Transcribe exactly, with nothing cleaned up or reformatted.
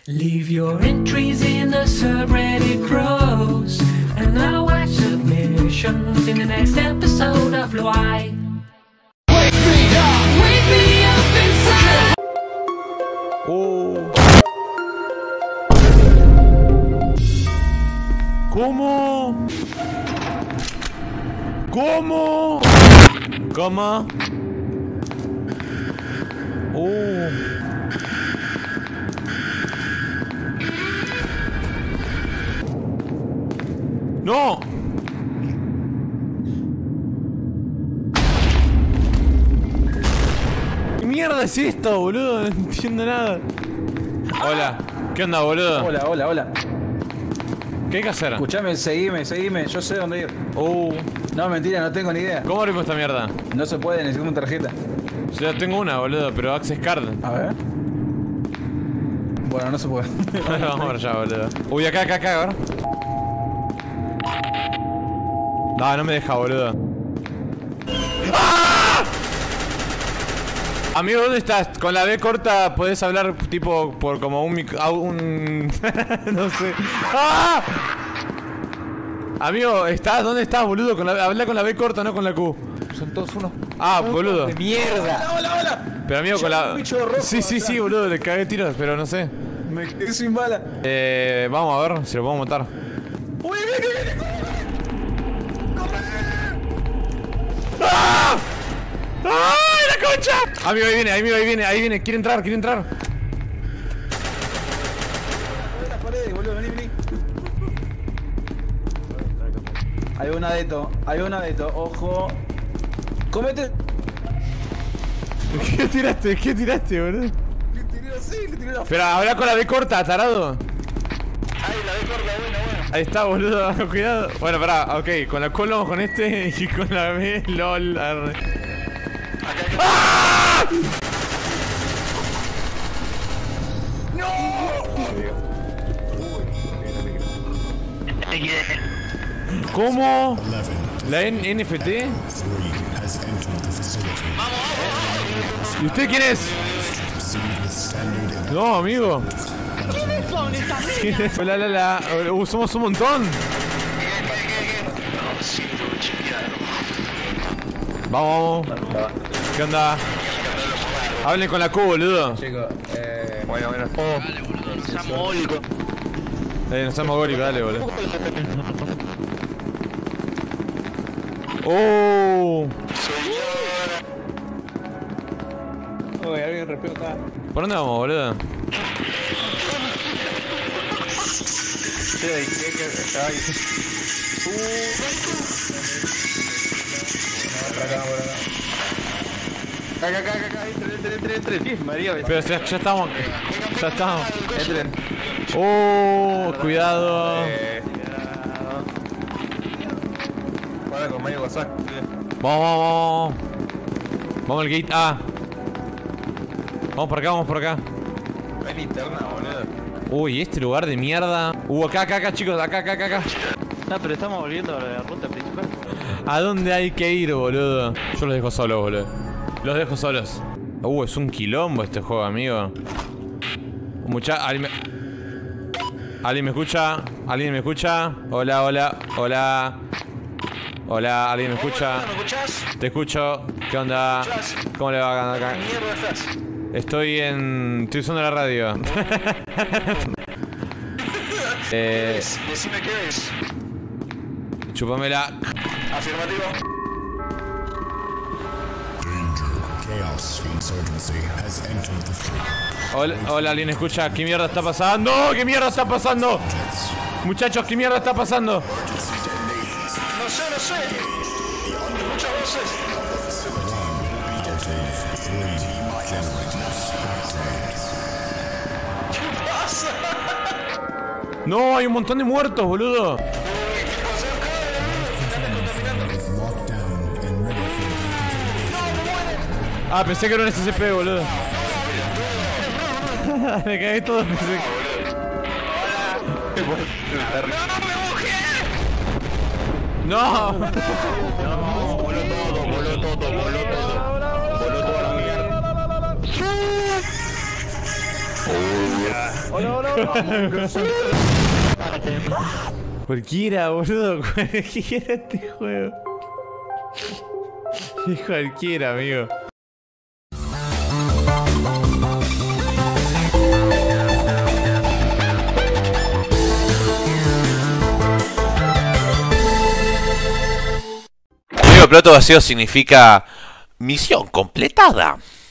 Leave your entries in the subreddit bros, and I'll watch submissions in the next episode of Why. Wake me up, wake me up inside. Oh. ¿Cómo? ¿Cómo? ¿Cómo? Oh. ¡No! ¿Qué mierda es esto, boludo? No entiendo nada. Hola. ¿Qué onda, boludo? Hola, hola, hola. ¿Qué hay que hacer? Escuchame, seguime, seguime. Yo sé dónde ir. Oh. No, mentira, no tengo ni idea. ¿Cómo abrimos esta mierda? No se puede, necesito una tarjeta. Yo tengo una, boludo, pero Access Card. A ver. Bueno, no se puede. Vamos para allá, boludo. Uy, acá, acá, acá, a ver. No, no me deja, boludo. ¡Ah! Amigo, ¿dónde estás? Con la B corta podés hablar tipo por como un mic... un... no sé. ¡Ah! Amigo, ¿estás? ¿Dónde estás, boludo? Con la... Habla con la B corta, no con la Q. Son todos unos... Ah, boludo. ¡De mierda! ¡Hola, hola, hola! Pero amigo, con la... Rojo, sí, sí, sí, boludo, le cagué tiros, pero no sé. Me quedé sin bala. Eh... Vamos a ver si lo podemos matar. ¡Uy, viene, viene! ¡Ah! ¡Ay, la concha! Amigo, ahí viene, ahí viene, ahí viene, ahí viene. Quiere entrar, quiere entrar. Las paredes, boludo, vení, vení. Hay una de esto, hay una de esto, ojo. ¡Comete! ¿Qué tiraste? ¿Qué tiraste, boludo? Le tiré así, le tiré la... Pero habla con la B corta, tarado. Ay, la de corta, buena, buena. Ahí está, boludo, cuidado. Bueno, pará, ok, con la Q vamos con este y con la B, lol, arre. ¡Ah! ¡No! ¿Cómo? ¿La N F T? ¿Y usted quién es? No, amigo. Hola, la, la. Uh, somos un montón. Vamos, vamos. ¿Qué onda? Hablen con la Q, boludo. Chicos, eh... Bueno, bueno. Oh. Dale, boludo, no seas mogólico. Eh, no seas mogólico, dale, boludo. Oh. Uy, alguien respiro acá. ¿Por dónde vamos, boludo? Sí, hay que... Ay. Por acá, por acá. Acá, acá, acá, acá, entren, entren, entren, entren. Sí, María, Pero ya, ya estamos. Ya estamos. entren. Oh, cuidado. Eh... Para con Mario WhatsApp. Vamos, vamos, vamos. Vamos al gate A. Vamos por acá, vamos por acá. Hay linterna, boludo. Uy, este lugar de mierda. Uh, acá, acá, acá, chicos, acá, acá, acá, acá. No, pero estamos volviendo a la ruta principal. ¿A dónde hay que ir, boludo? Yo los dejo solos, boludo. Los dejo solos. Uh, es un quilombo este juego, amigo. Mucha... ¿Alguien me... ¿Alguien me escucha? ¿Alguien me escucha? Hola, hola, hola. Hola, ¿alguien me escucha? ¿Me escuchás? Te escucho. ¿Qué onda? ¿Cómo le va acá? ¿Qué mierda estás? Estoy en... Estoy usando la radio. eh... Decime qué es. Chúpamela. Afirmativo. Chaos Insurgency has entered the field. Hola, hola, ¿alguien escucha? ¿Qué mierda está pasando? ¿Qué mierda está pasando? Muchachos, ¿qué mierda está pasando? No sé, no sé. Muchas voces. ¿Qué pasa? No, hay un montón de muertos, boludo. Ah, pensé que era un S C P, boludo. Me cagué todo, pensé que... ¡No! No, voló todo, voló todo, voló todo. Voló toda la mierda. Hola, hola, hola. Cualquiera, boludo. Cualquiera este juego. Es cualquiera, amigo. Amigo, plato vacío significa misión completada.